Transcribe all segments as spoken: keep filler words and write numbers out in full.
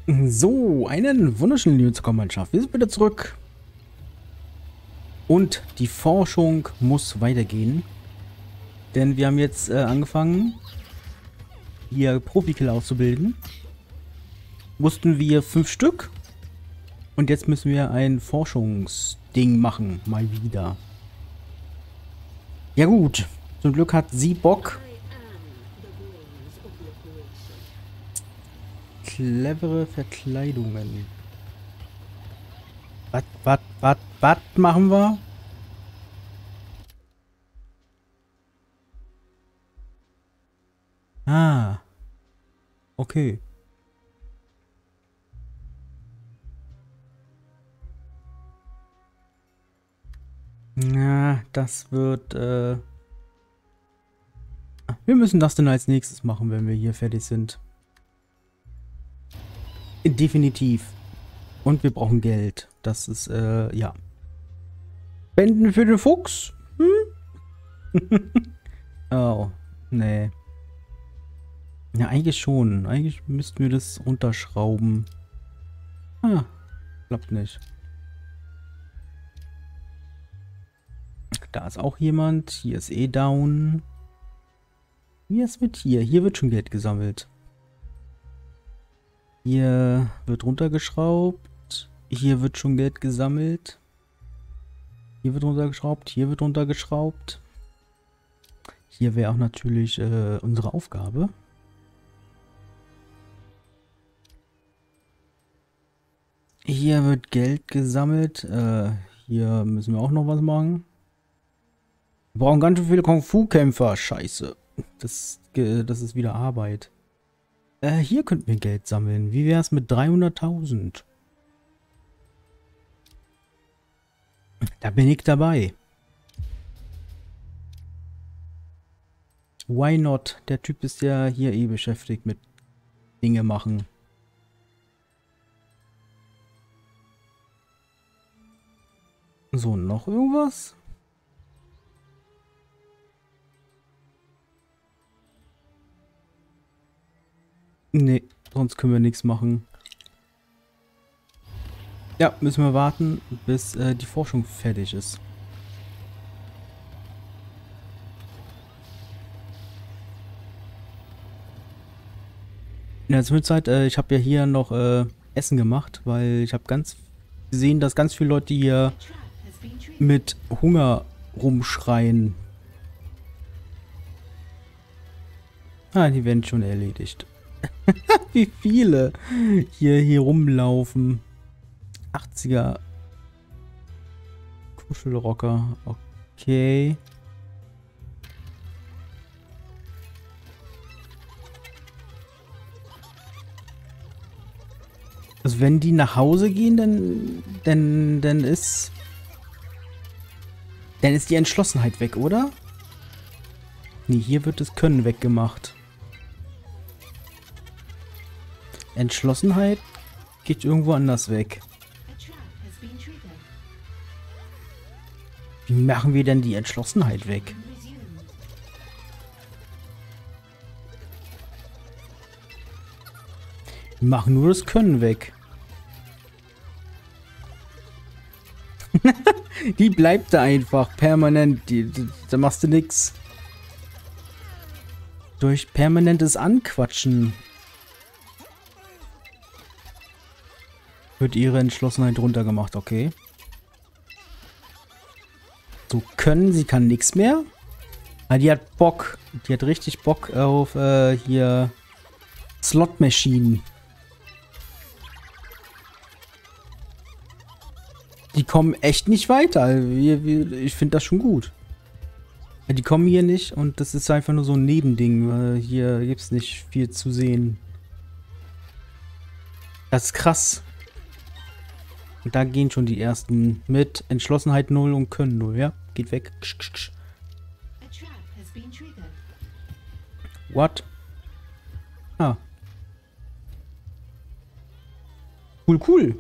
So, einen wunderschönen lieben Zuckermannschaft. Wir sind wieder zurück. Und die Forschung muss weitergehen. Denn wir haben jetzt äh, angefangen, hier Profikiller auszubilden. Mussten wir fünf Stück. Und jetzt müssen wir ein Forschungsding machen. Mal wieder. Ja gut. Zum Glück hat sie Bock. Clevere Verkleidungen. Was, was, was, was machen wir? Ah. Okay. Na, das wird, äh... wir müssen das dann als nächstes machen, wenn wir hier fertig sind. Definitiv. Und wir brauchen Geld. Das ist, äh, ja. Spenden für den Fuchs? Hm? Oh, nee. Ja, eigentlich schon. Eigentlich müssten wir das runterschrauben. Ah, klappt nicht. Da ist auch jemand. Hier ist eh down. Wie ist mit hier? Hier wird schon Geld gesammelt. Hier wird runtergeschraubt. Hier wird schon Geld gesammelt. Hier wird runtergeschraubt. Hier wird runtergeschraubt. Hier wäre auch natürlich äh, unsere Aufgabe. Hier wird Geld gesammelt. Äh, hier müssen wir auch noch was machen. Wir brauchen ganz schön viele Kung-Fu-Kämpfer. Scheiße. Das, das ist wieder Arbeit. Äh, hier könnten wir Geld sammeln. Wie wäre es mit dreihunderttausend? Da bin ich dabei. Why not? Der Typ ist ja hier eh beschäftigt mit Dinge machen. So, noch irgendwas? Nee, sonst können wir nichts machen. Ja, müssen wir warten, bis äh, die Forschung fertig ist. In der Zwischenzeit, äh, ich habe ja hier noch äh, Essen gemacht, weil ich habe ganz gesehen, dass ganz viele Leute hier mit Hunger rumschreien. Ah, die werden schon erledigt. Wie viele hier, hier rumlaufen. achtziger Kuschelrocker. Okay. Also wenn die nach Hause gehen, dann, dann, dann ist, dann ist die Entschlossenheit weg, oder? Nee, hier wird das Können weggemacht. Entschlossenheit geht irgendwo anders weg. Wie machen wir denn die Entschlossenheit weg? Wir machen nur das Können weg. Die bleibt da einfach permanent. Die, die, da machst du nix. Durch permanentes Anquatschen wird ihre Entschlossenheit runtergemacht, okay. So können, sie kann nichts mehr. Aber die hat Bock. Die hat richtig Bock auf äh, hier Slot-Maschinen. Die kommen echt nicht weiter. Wir, wir, ich finde das schon gut. Die kommen hier nicht und das ist einfach nur so ein Nebending. Hier gibt es nicht viel zu sehen. Das ist krass. Und da gehen schon die ersten mit Entschlossenheit null und Können null, ja? Geht weg. What? Ah. Cool, cool.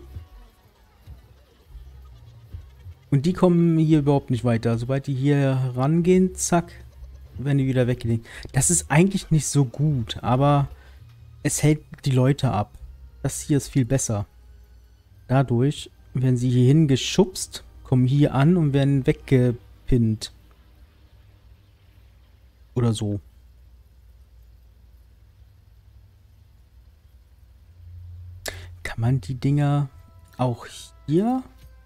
Und die kommen hier überhaupt nicht weiter. Sobald die hier rangehen, zack, werden die wieder weggelegt. Das ist eigentlich nicht so gut, aber es hält die Leute ab. Das hier ist viel besser. Dadurch werden sie hier hingeschubst, kommen hier an und werden weggepinnt. Oder so. Kann man die Dinger auch hier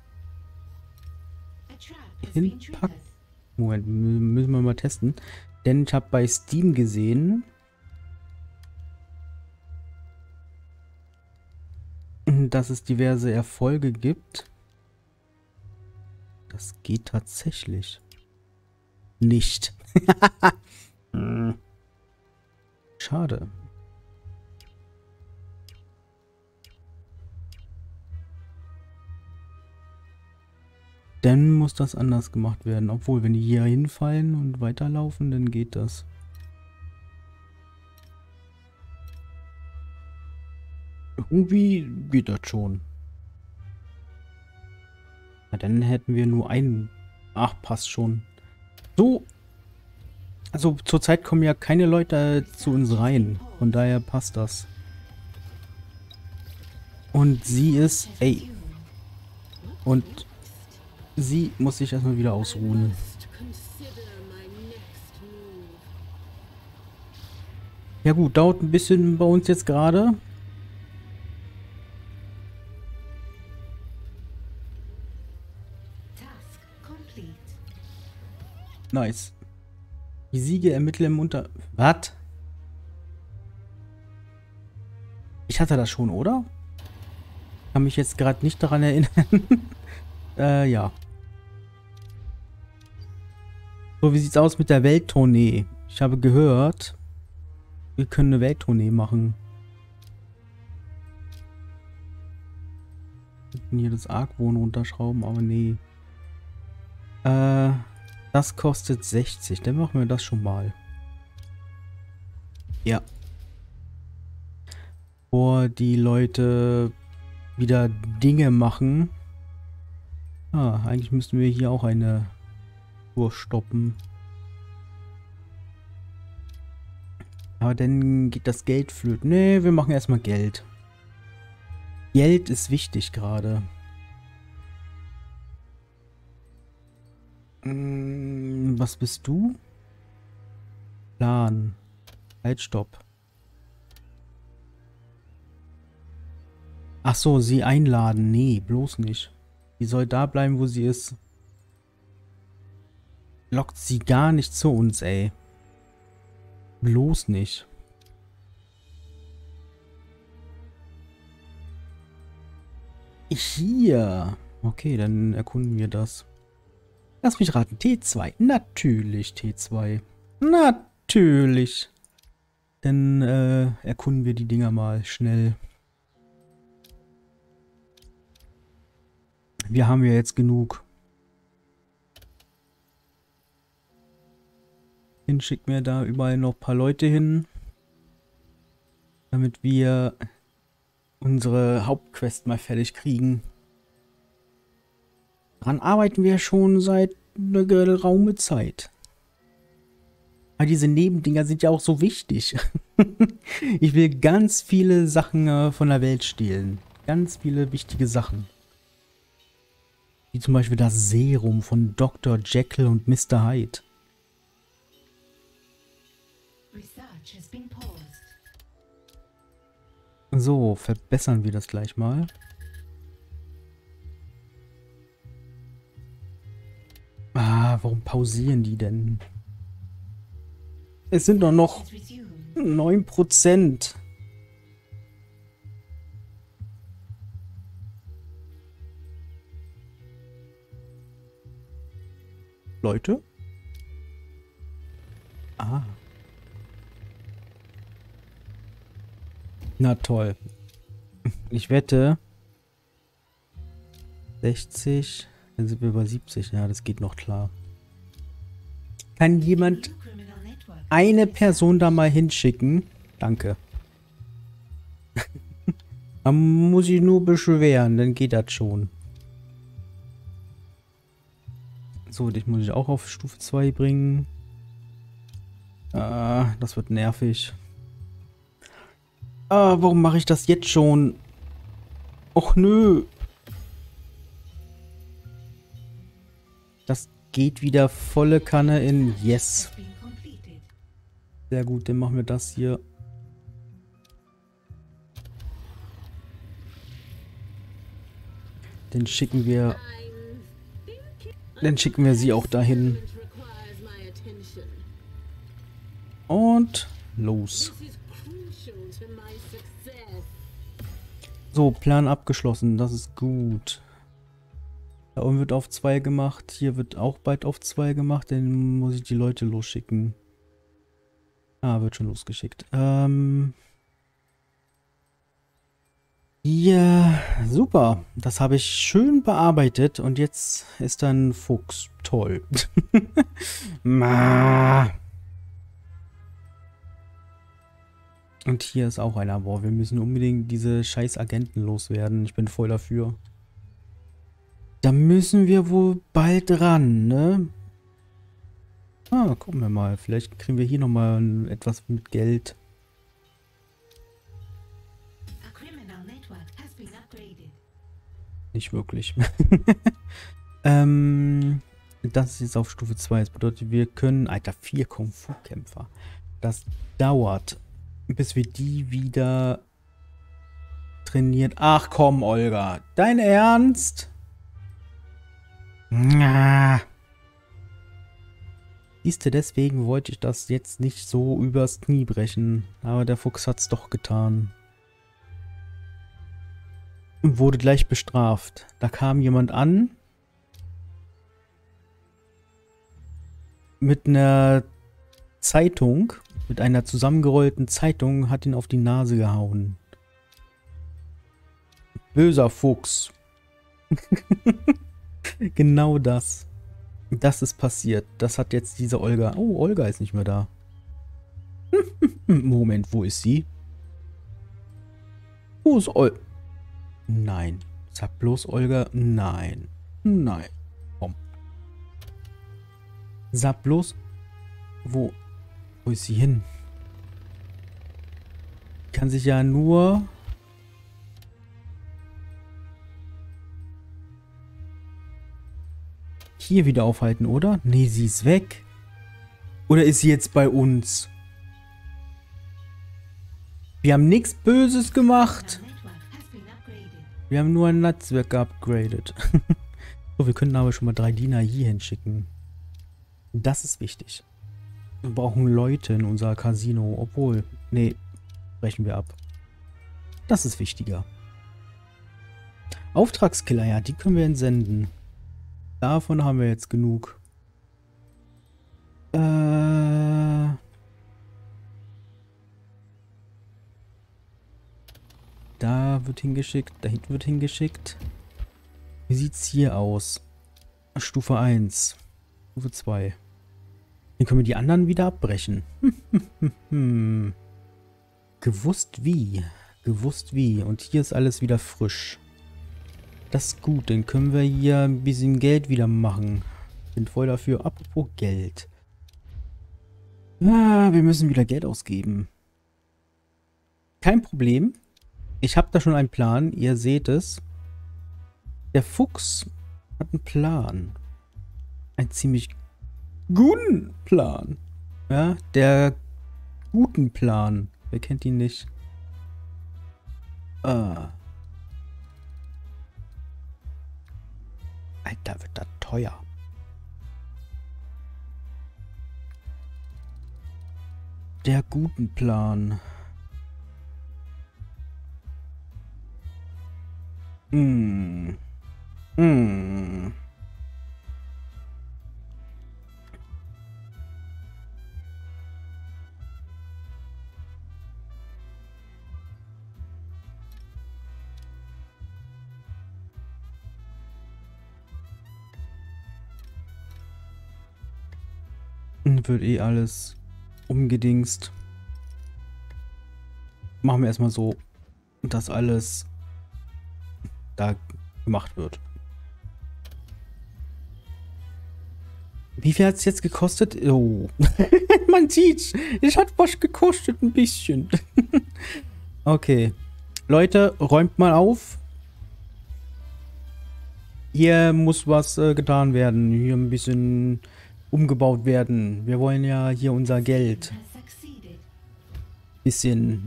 hinpacken? Moment, müssen wir mal testen. Denn ich habe bei Steam gesehen, dass es diverse Erfolge gibt. Das geht tatsächlich nicht. Schade. Dann muss das anders gemacht werden. Obwohl, wenn die hier hinfallen und weiterlaufen, dann geht das. Irgendwie geht das schon. Na, dann hätten wir nur einen. Ach, passt schon. So. Also zurzeit kommen ja keine Leute zu uns rein. Von daher passt das. Und sie ist... Ey. Und sie muss sich erstmal wieder ausruhen. Ja gut, dauert ein bisschen bei uns jetzt gerade. Nice. Die Siege ermitteln im Unter... Was? Ich hatte das schon, oder? Kann mich jetzt gerade nicht daran erinnern. äh, ja. So, wie sieht's aus mit der Welttournee? Ich habe gehört, wir können eine Welttournee machen. Wir können hier das Argwohn runterschrauben, aber nee. Äh... Das kostet sechzig. Dann machen wir das schon mal. Ja. Bevor die Leute wieder Dinge machen. Ah, eigentlich müssten wir hier auch eine Tour stoppen. Aber dann geht das Geld flöten. Nee, wir machen erstmal Geld. Geld ist wichtig gerade. Was bist du? Plan. Halt, stopp. Ach so, sie einladen. Nee, bloß nicht. Die soll da bleiben, wo sie ist. Lockt sie gar nicht zu uns, ey. Bloß nicht. Hier. Okay, dann erkunden wir das. Lass mich raten, T zwei. Natürlich T zwei. Natürlich. Dann äh, erkunden wir die Dinger mal schnell. Wir haben ja jetzt genug. Dann schickt mir da überall noch ein paar Leute hin. Damit wir unsere Hauptquest mal fertig kriegen. Daran arbeiten wir schon seit einer geraumen Zeit. Aber diese Nebendinger sind ja auch so wichtig. Ich will ganz viele Sachen äh, von der Welt stehlen. Ganz viele wichtige Sachen. Wie zum Beispiel das Serum von Doktor Jekyll und Mister Hyde. So, verbessern wir das gleich mal. Ah, warum pausieren die denn? Es sind doch noch neun Prozent. Leute? Ah. Na toll. Ich wette. sechzig. Dann sind wir über siebzig. Ja, das geht noch klar. Kann jemand eine Person da mal hinschicken? Danke. Man muss ich nur beschweren, dann geht das schon. So, dich muss ich auch auf Stufe zwei bringen. Ah, das wird nervig. Ah, warum mache ich das jetzt schon? Och nö. Das geht wieder volle Kanne in Yes. Sehr gut, dann machen wir das hier. Dann schicken wir... Dann schicken wir sie auch dahin. Und los. So, Plan abgeschlossen. Das ist gut. Da oben wird auf zwei gemacht. Hier wird auch bald auf zwei gemacht. Dann muss ich die Leute losschicken. Ah, wird schon losgeschickt. Ähm... Ja, super. Das habe ich schön bearbeitet und jetzt ist dann Fuchs. Toll. Ma. Und hier ist auch einer. Boah, wir müssen unbedingt diese scheiß Agenten loswerden. Ich bin voll dafür. Da müssen wir wohl bald ran, ne? Ah, gucken wir mal. Vielleicht kriegen wir hier nochmal etwas mit Geld. Nicht wirklich. ähm, das ist jetzt auf Stufe zwei. Das bedeutet, wir können... Alter, vier Kung-Fu-Kämpfer. Das dauert, bis wir die wieder trainiert... Ach komm, Olga. Dein Ernst? Ah. Siehst du, deswegen wollte ich das jetzt nicht so übers Knie brechen. Aber der Fuchs hat's doch getan. Und wurde gleich bestraft. Da kam jemand an mit einer Zeitung, mit einer zusammengerollten Zeitung, hat ihn auf die Nase gehauen. Böser Fuchs. Genau das. Das ist passiert. Das hat jetzt diese Olga... Oh, Olga ist nicht mehr da. Moment, wo ist sie? Wo ist Olga? Nein. Sag bloß Olga. Nein. Nein. Komm. Sag bloß. Wo. Wo ist sie hin? Kann sich ja nur. Hier wieder aufhalten, oder? Nee, sie ist weg. Oder ist sie jetzt bei uns? Wir haben nichts Böses gemacht. Wir haben nur ein Netzwerk geupgradet. So, wir könnten aber schon mal drei Diener hier hinschicken. Das ist wichtig. Wir brauchen Leute in unser Casino. Obwohl, nee, brechen wir ab. Das ist wichtiger. Auftragskiller, ja, die können wir entsenden. Davon haben wir jetzt genug. Äh... Da wird hingeschickt, da hinten wird hingeschickt. Wie sieht's hier aus? Stufe eins. Stufe zwei. Dann können wir die anderen wieder abbrechen. Gewusst wie. Gewusst wie. Und hier ist alles wieder frisch. Das ist gut. Dann können wir hier ein bisschen Geld wieder machen. Bin voll dafür. Apropos Geld. Ah, wir müssen wieder Geld ausgeben. Kein Problem. Ich habe da schon einen Plan. Ihr seht es. Der Fuchs hat einen Plan. Einen ziemlich guten Plan. Ja, der guten Plan. Wer kennt ihn nicht? Ah. Alter, wird das teuer. Der guten Plan. Hm. Hm. Wird eh alles umgedingst. Machen wir erstmal so, dass alles da gemacht wird. Wie viel hat es jetzt gekostet? Oh. Man sieht's. Es hat was gekostet, ein bisschen. Okay. Leute, räumt mal auf. Hier muss was äh, getan werden. Hier ein bisschen umgebaut werden. Wir wollen ja hier unser Geld. Bisschen.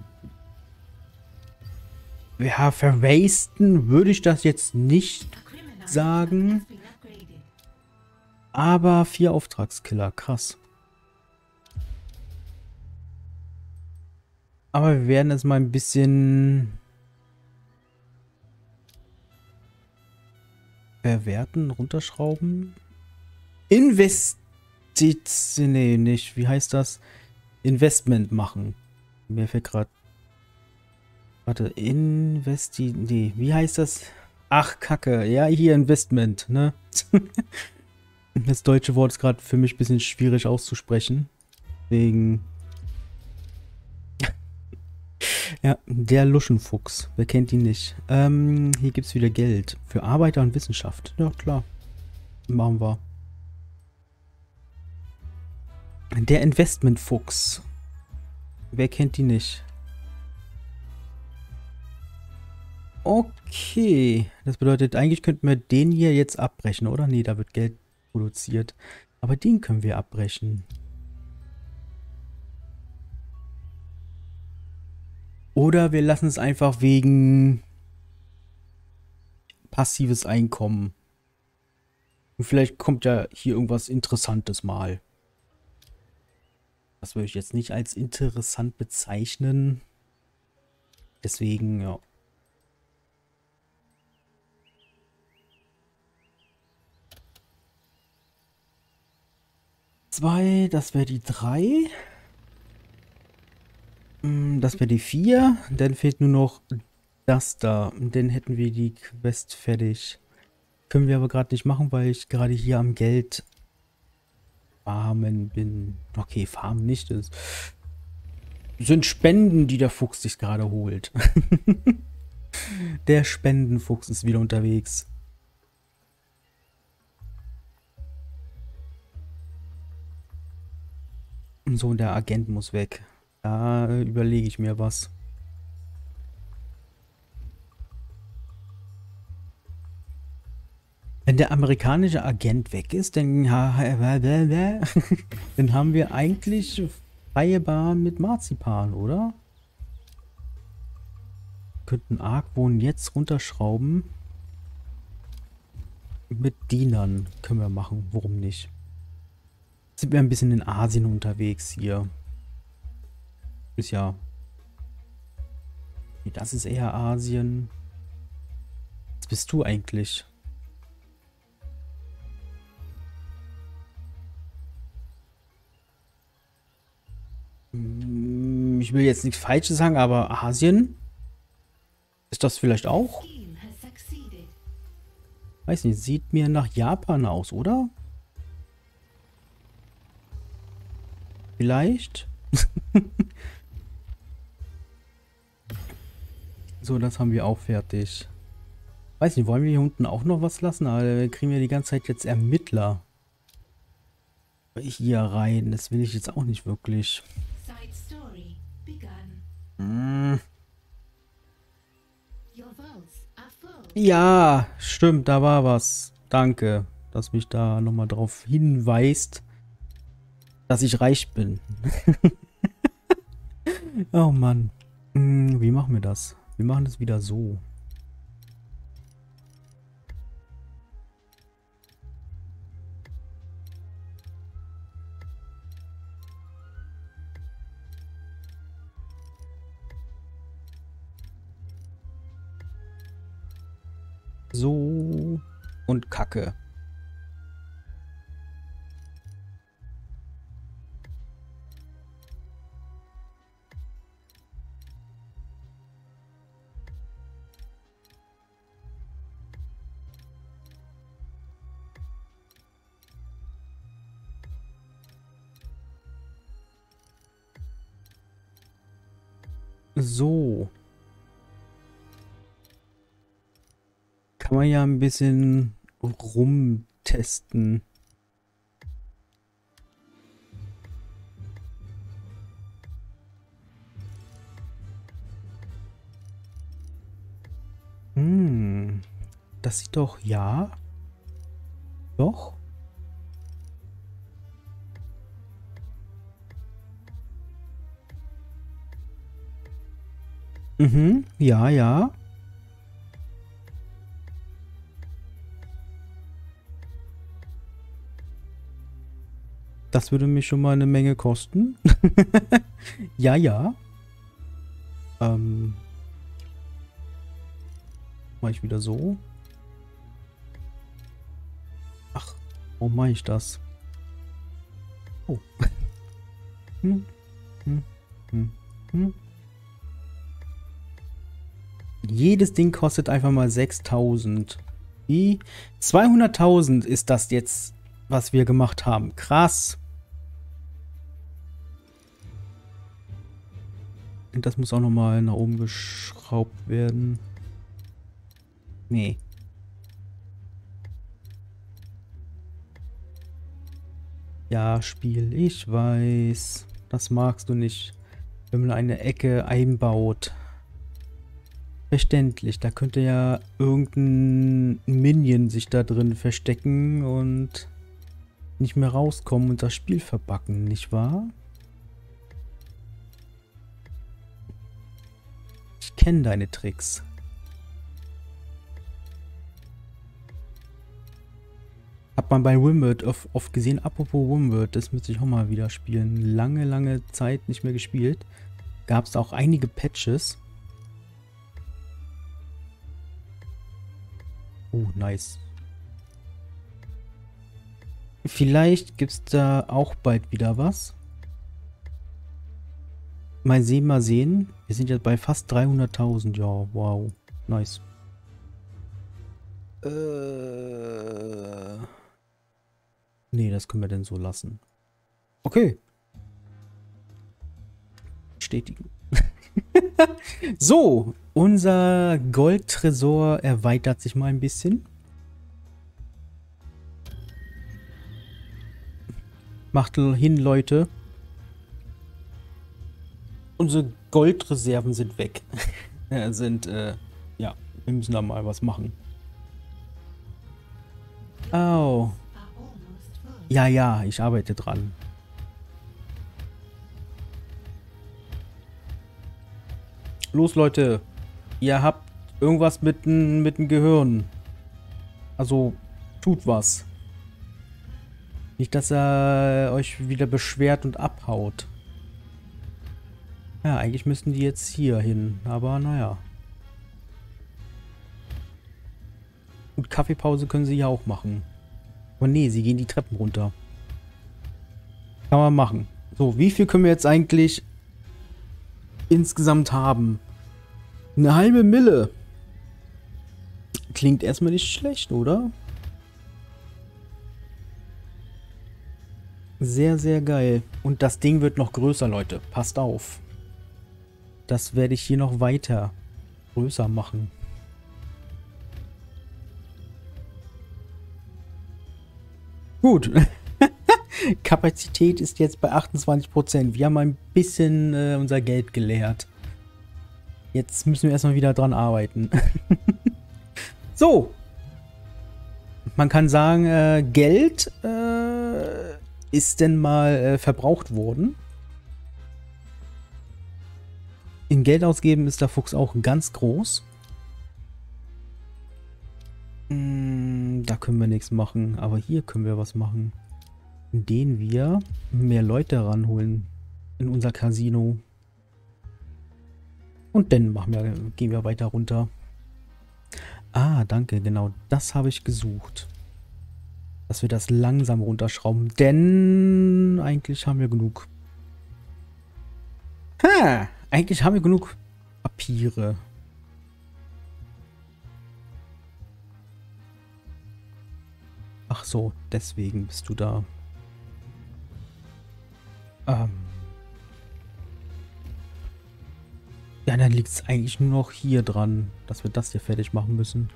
Ja, verwasten würde ich das jetzt nicht sagen. Aber vier Auftragskiller, krass. Aber wir werden es mal ein bisschen verwerten, runterschrauben. Investition, nee, nicht, wie heißt das? Investment machen. Mir fällt gerade. Warte, Investi, nee, wie heißt das? Ach, Kacke, ja, hier Investment, ne? Das deutsche Wort ist gerade für mich ein bisschen schwierig auszusprechen. Deswegen. Ja, der Luschenfuchs. Wer kennt ihn nicht? Ähm, hier gibt es wieder Geld. Für Arbeiter und Wissenschaft. Ja, klar. Machen wir. Der Investmentfuchs. Wer kennt ihn nicht? Okay. Das bedeutet, eigentlich könnten wir den hier jetzt abbrechen, oder? Nee, da wird Geld produziert. Aber den können wir abbrechen. Oder wir lassen es einfach wegen passives Einkommen. Und vielleicht kommt ja hier irgendwas Interessantes mal. Das würde ich jetzt nicht als interessant bezeichnen. Deswegen, ja. Zwei, das wäre die drei. Das wäre die vier. Dann fehlt nur noch das da. Und dann hätten wir die Quest fertig. Können wir aber gerade nicht machen, weil ich gerade hier am Geld farmen bin. Okay, farmen nicht. Das sind Spenden, die der Fuchs sich gerade holt. Der Spendenfuchs ist wieder unterwegs. So, der Agent muss weg. Da äh, überlege ich mir was. Wenn der amerikanische Agent weg ist, dann, dann haben wir eigentlich freie Bahn mit Marzipan, oder? Könnten Argwohn jetzt runterschrauben. Mit Dienern können wir machen, warum nicht? Sind wir ein bisschen in Asien unterwegs hier. Ist ja... Nee, das ist eher Asien. Was bist du eigentlich? Ich will jetzt nichts Falsches sagen, aber Asien? Ist das vielleicht auch? Weiß nicht, sieht mir nach Japan aus, oder? Vielleicht? So, das haben wir auch fertig. Weiß nicht, wollen wir hier unten auch noch was lassen? Aber da kriegen wir die ganze Zeit jetzt Ermittler hier rein. Das will ich jetzt auch nicht wirklich. Hm. Ja, stimmt, da war was. Danke, dass mich da nochmal drauf hinweist, dass ich reich bin. Oh Mann. Hm, wie machen wir das? Wir machen das wieder so. So und Kacke. So. Kann man ja ein bisschen rumtesten. Hm. Das sieht doch, ja. Doch. Mhm, ja, ja. Das würde mich schon mal eine Menge kosten. Ja, ja. Ähm. Mache ich wieder so. Ach, warum mache ich das? Oh. Hm, hm, hm, hm. Jedes Ding kostet einfach mal sechstausend. Wie? zweihunderttausend ist das jetzt, was wir gemacht haben. Krass. Und das muss auch nochmal nach oben geschraubt werden. Nee. Ja, Spiel, ich weiß. Das magst du nicht, wenn man eine Ecke einbaut. Verständlich, da könnte ja irgendein Minion sich da drin verstecken und nicht mehr rauskommen und das Spiel verbacken, nicht wahr? Ich kenne deine Tricks. Hat man bei Wimworld oft, oft gesehen. Apropos Wimworld, das müsste ich auch mal wieder spielen. Lange, lange Zeit nicht mehr gespielt. Gab es auch einige Patches. Oh, nice. Vielleicht gibt es da auch bald wieder was. Mal sehen, mal sehen. Wir sind jetzt bei fast dreihunderttausend. Ja, wow. Nice. Äh... Nee, das können wir denn so lassen. Okay. Bestätigen. So, unser Goldtresor erweitert sich mal ein bisschen. Macht hin, Leute. Unsere Goldreserven sind weg. ja, sind, äh, ja, wir müssen da mal was machen. Oh. Ja, ja, ich arbeite dran. Los, Leute. Ihr habt irgendwas mit dem mit dem Gehirn. Also, tut was. Nicht, dass er euch wieder beschwert und abhaut. Ja, eigentlich müssten die jetzt hier hin. Aber naja. Und Kaffeepause können sie ja auch machen. Aber nee, sie gehen die Treppen runter. Kann man machen. So, wie viel können wir jetzt eigentlich insgesamt haben? Eine halbe Mille. Klingt erstmal nicht schlecht, oder? Sehr, sehr geil. Und das Ding wird noch größer, Leute. Passt auf. Das werde ich hier noch weiter größer machen. Gut. Kapazität ist jetzt bei achtundzwanzig Prozent. Wir haben ein bisschen äh, unser Geld geleert. Jetzt müssen wir erstmal wieder dran arbeiten. So. Man kann sagen, äh, Geld äh, ist denn mal äh, verbraucht worden. In Geld ausgeben ist der Fuchs auch ganz groß. Hm, da können wir nichts machen, aber hier können wir was machen. Indem wir mehr Leute ranholen in unser Casino. Und dann machen wir, gehen wir weiter runter. Ah, danke, genau. Das habe ich gesucht. Dass wir das langsam runterschrauben. Denn eigentlich haben wir genug. Ha! Eigentlich haben wir genug Papiere. Ach so, deswegen bist du da. Ähm. Ja, dann liegt es eigentlich nur noch hier dran, dass wir das hier fertig machen müssen.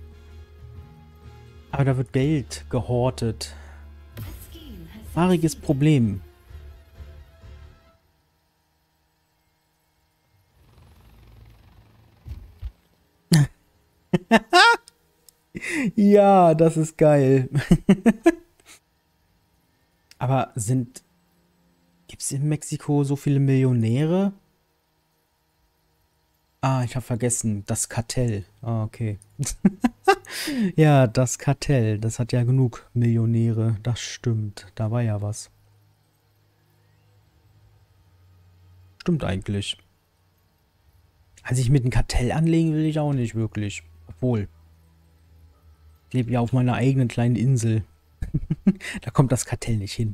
Aber da wird Geld gehortet. Haariges Problem. Ja, das ist geil. Aber sind... Gibt es in Mexiko so viele Millionäre? Ah, ich habe vergessen. Das Kartell. Ah, okay. Ja, das Kartell. Das hat ja genug Millionäre. Das stimmt. Da war ja was. Stimmt eigentlich. Also ich mit einem Kartell anlegen will ich auch nicht wirklich. Obwohl. Ich lebe ja auf meiner eigenen kleinen Insel. Da kommt das Kartell nicht hin.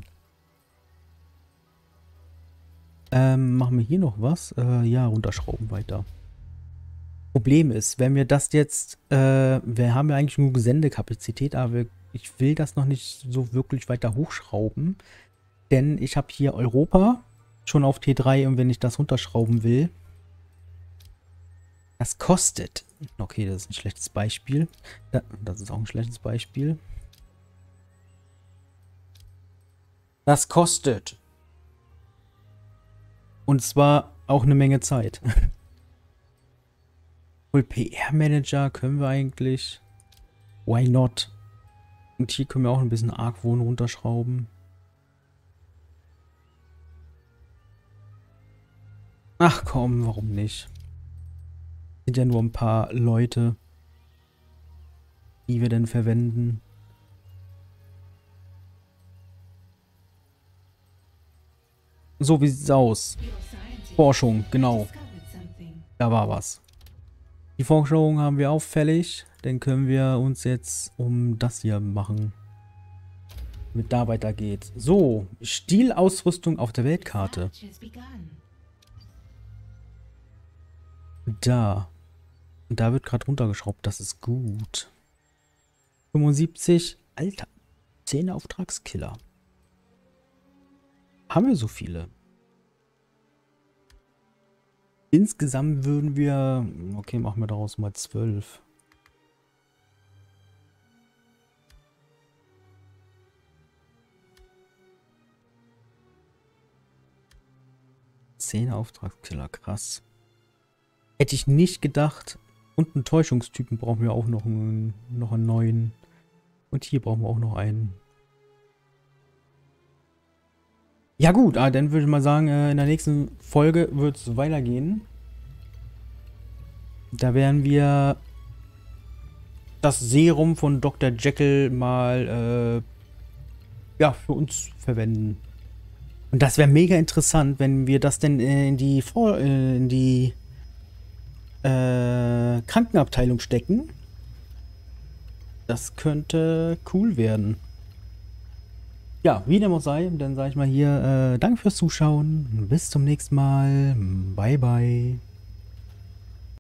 Ähm, machen wir hier noch was? Äh, ja, runterschrauben weiter. Problem ist, wenn wir das jetzt, äh, wir haben ja eigentlich nur Sendekapazität, aber ich will das noch nicht so wirklich weiter hochschrauben, denn ich habe hier Europa schon auf T drei und wenn ich das runterschrauben will, das kostet. Okay, das ist ein schlechtes Beispiel. Das ist auch ein schlechtes Beispiel. Das kostet. Und zwar auch eine Menge Zeit. Full P R-Manager können wir eigentlich. Why not? Und hier können wir auch ein bisschen Argwohn runterschrauben. Ach komm, warum nicht? Sind ja nur ein paar Leute, die wir denn verwenden. So, wie sieht's aus? Forschung, genau. Da war was. Die Forschung haben wir auffällig. Dann können wir uns jetzt um das hier machen. Damit da weitergeht. So, Stilausrüstung auf der Weltkarte. Da. Und da wird gerade runtergeschraubt. Das ist gut. fünfundsiebzig. Alter. zehn Auftragskiller. Haben wir so viele? Insgesamt würden wir... Okay, machen wir daraus mal zwölf. zehn Auftragskiller, krass. Hätte ich nicht gedacht. Und einen Täuschungstypen brauchen wir auch noch einen, noch einen neuen. Und hier brauchen wir auch noch einen. Ja gut, ah, dann würde ich mal sagen, äh, in der nächsten Folge wird es weitergehen. Da werden wir das Serum von Doktor Jekyll mal äh, ja, für uns verwenden. Und das wäre mega interessant, wenn wir das denn äh, in die, Vor äh, in die äh, Krankenabteilung stecken. Das könnte cool werden. Ja, wie dem auch sei, dann sage ich mal hier, äh, danke fürs Zuschauen. Bis zum nächsten Mal. Bye, bye.